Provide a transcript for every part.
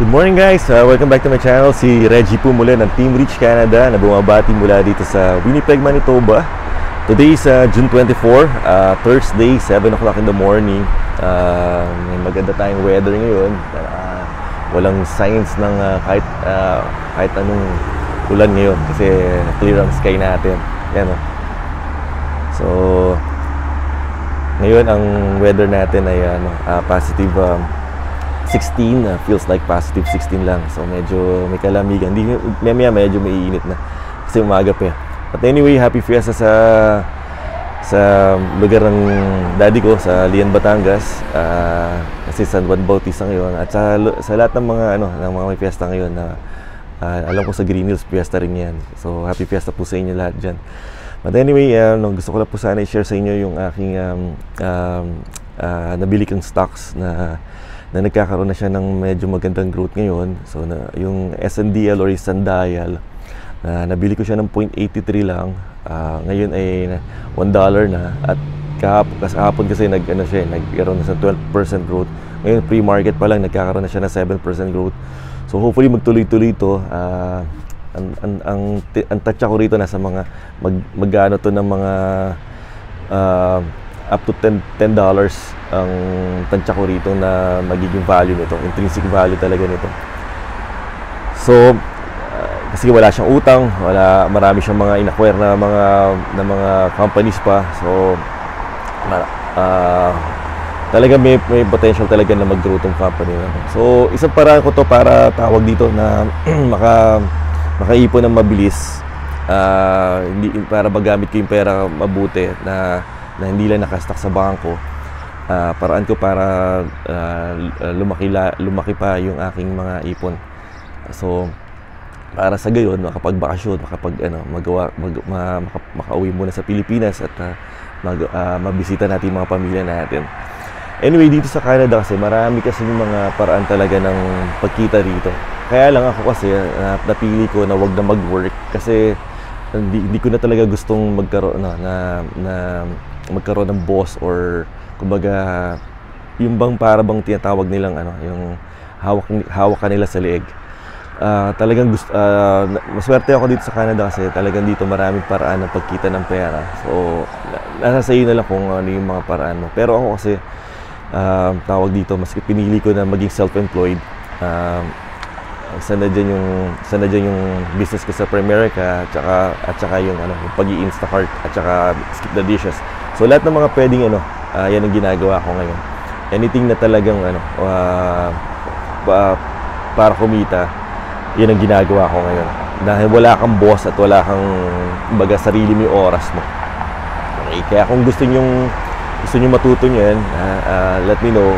Good morning guys! Welcome back to my channel. Si Reggie po muli ng Team Reach Canada na bumabati mula dito sa Winnipeg, Manitoba. Today is June 24, Thursday, 7 o'clock in the morning. May maganda tayong weather ngayon. Walang signs ng kahit anong ulan ngayon kasi clear ang sky natin. Yan, so, ngayon ang weather natin ay positive 16, feels like positive 16 lang. So medyo may kalamigan. Hindi medyo mainit na kasi umaga pa. But anyway, happy fiesta sa lugar ng daddy ko sa Lian, Batangas. Kasi San Juan Bautista ngayon at sa lahat ng mga ng mga may fiesta ngayon na alam ko sa Green Hills fiesta rin 'yan. So happy fiesta po sa inyo lahat diyan. But anyway, gusto ko lang po sana i-share sa inyo yung aking nabili kong stocks na nagkakaroon na siya ng medyo magandang growth ngayon. So yung SNDL or Sundial, nabili ko siya ng 0.83 lang. Ngayon ay $1 na at kahapon kasi nagkaroon na sa 12% growth. Ngayon pre-market pa lang nagkakaroon na siya ng 7% growth. So hopefully magtuloy-tuloy ito. Ang tatsa ko rito nasa mga magano to ng mga up to $10 ang tansya ko rito na magiging value nito, intrinsic value talaga nito. So kasi wala siyang utang, marami siyang mga in-acquire na mga companies pa. So talaga may potential talaga na mag-grow tong company na. So isang paraan ko to para tawag dito na makaipon ng mabilis, hindi para magamit ko yung pera mabuti na hindi lang nakastock sa bangko. Paraan ko para lumaki pa yung aking mga ipon. So para sa gayon makapagbakasyon, makauwi muna sa Pilipinas at mabisita natin mga pamilya natin. Anyway, dito sa Canada kasi marami kasi yung mga paraan talaga ng pagkita rito. Kaya lang ako kasi napili ko na wag na mag-work kasi hindi ko na talaga gustong magkaroon magkaroon ng boss or kumbaga yung bang para bang tinatawag nilang yung hawak kanila sa leeg. Talagang maswerte ako dito sa Canada kasi talagang dito maraming paraan ng pagkita ng pera. So nasa sa iyo na lang kung ano yung mga paraan mo. Pero ako kasi tawag dito, maski pinili ko na maging self-employed. Sana dyan yung business ko sa Primerica at saka yung pag-i-Instacart at saka Skip the Dishes. So lahat ng mga pwedeng yan ang ginagawa ko ngayon. Anything na talagang para kumita, yan ang ginagawa ko ngayon. Dahil wala kang boss at wala kang baga sarili mo yung oras mo. Okay, kaya kung gusto niyo matuto niyan, let me know.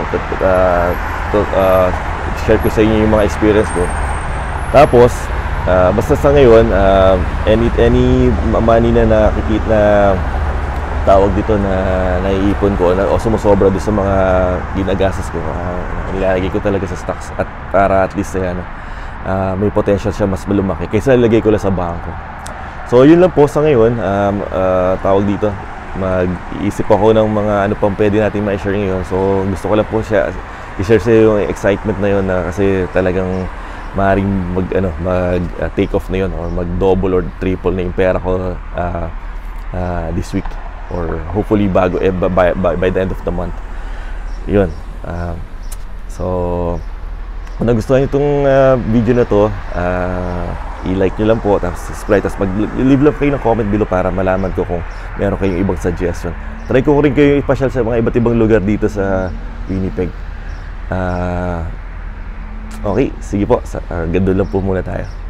Share ko sa inyo yung mga experience ko. Tapos basta sa ngayon, any money na nakikita na tawag dito na naiipon ko o sumusobra doon sa mga ginagastos ko, nilalagay ko talaga sa stocks at para at least may potential siya mas malumaki kaysa lagay ko lang sa bangko. So yun lang po sa ngayon. Tawag dito, mag-iisip ako ng mga pang pwede natin ma-share ngayon. So gusto ko lang po i-share sa yung excitement na yun na kasi talagang maaaring take off na yun or mag-double or triple na yung pera ko this week or hopefully by the end of the month. Yun. So kung nagustuhan nyo itong video na to, i-like nyo lang po, tapos subscribe, tapos mag-leave lang kayo ng comment below para malaman ko kung meron kayong ibang suggestion. Try ko rin kayo ipasyal sa mga iba't ibang lugar dito sa Winnipeg. Okay, sige po, ganda lang po muna tayo.